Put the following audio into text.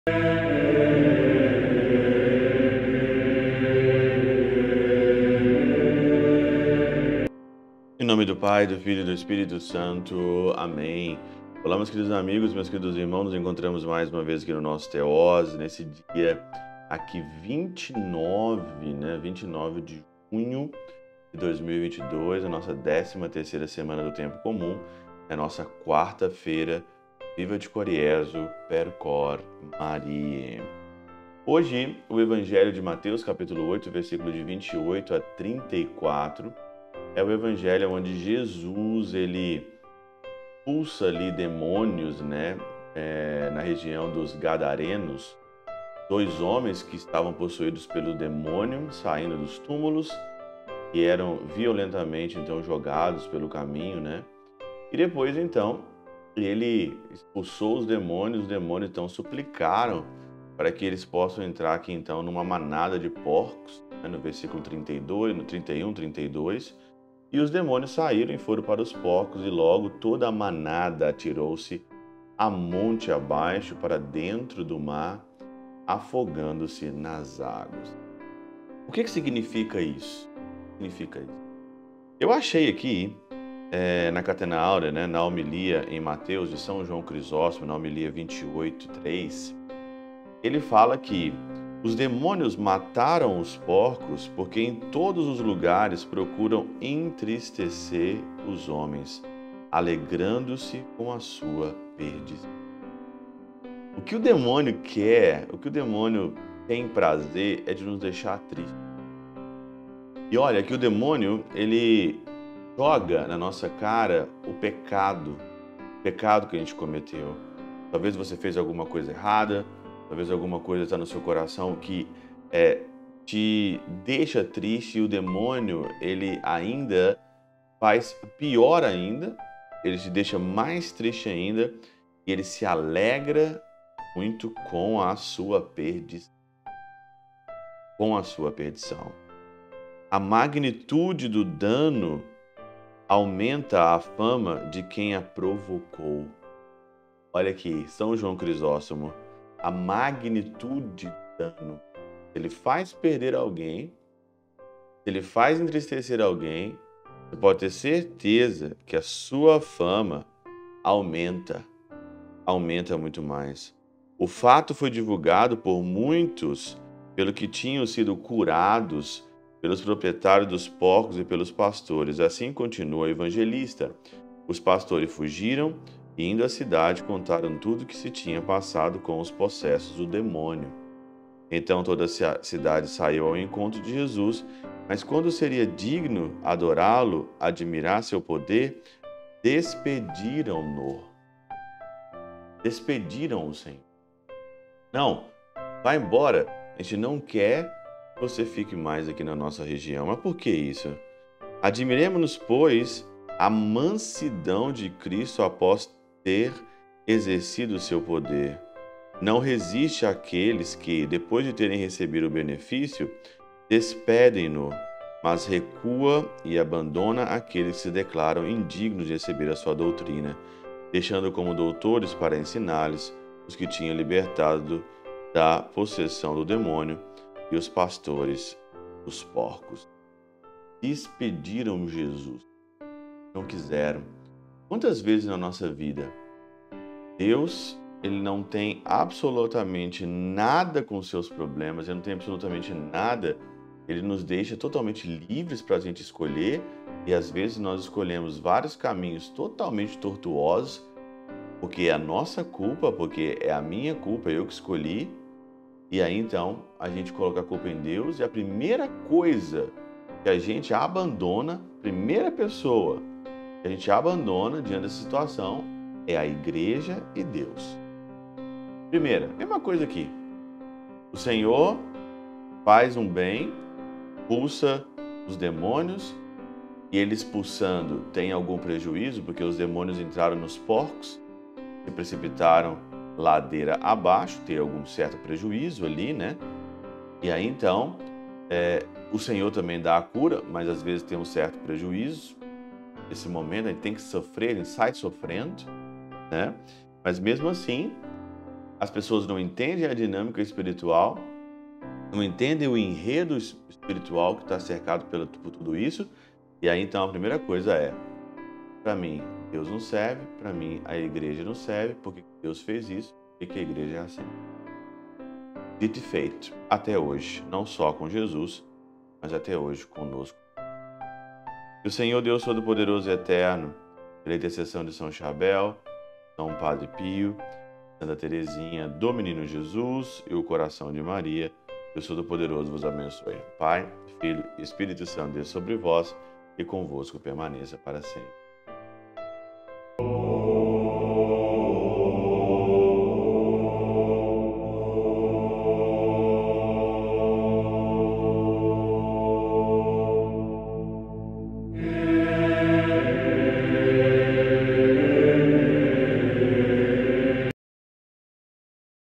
Em nome do Pai, do Filho e do Espírito Santo. Amém. Olá, meus queridos amigos, meus queridos irmãos. Nos encontramos mais uma vez aqui no nosso Teós, nesse dia aqui 29 de junho de 2022, a nossa 13ª semana do Tempo Comum, a nossa quarta-feira, Viva de Coriezo, Percor Marie. Hoje, o Evangelho de Mateus, capítulo 8, versículo de 28 a 34, é o evangelho onde Jesus, ele expulsa ali demônios, na região dos Gadarenos, dois homens que estavam possuídos pelo demônio, saindo dos túmulos, e eram violentamente, então, jogados pelo caminho, E depois, então, ele expulsou os demônios então suplicaram para que eles possam entrar aqui, então, numa manada de porcos, no versículo 32, no 31, 32, e os demônios saíram e foram para os porcos, e logo toda a manada atirou-se a monte abaixo para dentro do mar, afogando-se nas águas. O que significa isso? Eu achei aqui, na Catena Áurea, na homilia em Mateus de São João Crisóstomo, na homilia 28:3, ele fala que os demônios mataram os porcos porque em todos os lugares procuram entristecer os homens, alegrando-se com a sua perdição. O que o demônio quer, o que o demônio tem prazer é de nos deixar tristes. E olha que o demônio, ele joga na nossa cara o pecado que a gente cometeu. Talvez você fez alguma coisa errada, talvez alguma coisa está no seu coração que te deixa triste, e o demônio, ele ainda faz pior ainda, ele te deixa mais triste ainda, e ele se alegra muito com a sua perdição. A magnitude do dano aumenta a fama de quem a provocou. Olha aqui, São João Crisóstomo, a magnitude do dano. Ele faz perder alguém, ele faz entristecer alguém, você pode ter certeza que a sua fama aumenta muito mais. O fato foi divulgado por muitos, pelo que tinham sido curados pelos proprietários dos porcos e pelos pastores. Assim continua o evangelista. Os pastores fugiram e, indo à cidade, contaram tudo o que se tinha passado com os possessos do demônio. Então toda a cidade saiu ao encontro de Jesus, mas quando seria digno adorá-lo, admirar seu poder, despediram-no. Despediram o Senhor. Não, vai embora, a gente não quer que você fique mais aqui na nossa região. Mas por que isso? Admiremos-nos, pois, a mansidão de Cristo após ter exercido o seu poder. Não resiste àqueles que, depois de terem recebido o benefício, despedem-no, mas recua e abandona aqueles que se declaram indignos de receber a sua doutrina, deixando como doutores para ensinar-lhes os que tinham libertado da possessão do demônio e os pastores dos porcos. Despediram Jesus, não quiseram. Quantas vezes na nossa vida Deus, ele não tem absolutamente nada com os seus problemas, ele não tem absolutamente nada, ele nos deixa totalmente livres para a gente escolher, e às vezes nós escolhemos vários caminhos totalmente tortuosos, porque é a nossa culpa, porque é a minha culpa, eu que escolhi, e aí então a gente coloca a culpa em Deus, e a primeira coisa que a gente abandona, primeira pessoa que a gente abandona diante dessa situação é a igreja e Deus. Primeira, mesma coisa aqui. O Senhor faz um bem, expulsa os demônios, e ele expulsando tem algum prejuízo, porque os demônios entraram nos porcos, se precipitaram ladeira abaixo, tem algum certo prejuízo ali, E aí então, o Senhor também dá a cura, mas às vezes tem um certo prejuízo. Nesse momento a gente tem que sofrer, a gente sai sofrendo, Mas mesmo assim, as pessoas não entendem a dinâmica espiritual, não entendem o enredo espiritual que está cercado por tudo isso. E aí então a primeira coisa é: para mim Deus não serve, para mim a igreja não serve, porque Deus fez isso e que a igreja é assim. Dito e feito, até hoje, não só com Jesus, mas até hoje conosco. Que o Senhor Deus Todo-Poderoso e Eterno, pela intercessão de São Chabel, São Padre Pio, Santa Teresinha, do Menino Jesus e o coração de Maria, Deus Todo-Poderoso vos abençoe. Pai, Filho e Espírito Santo, Deus sobre vós e convosco permaneça para sempre.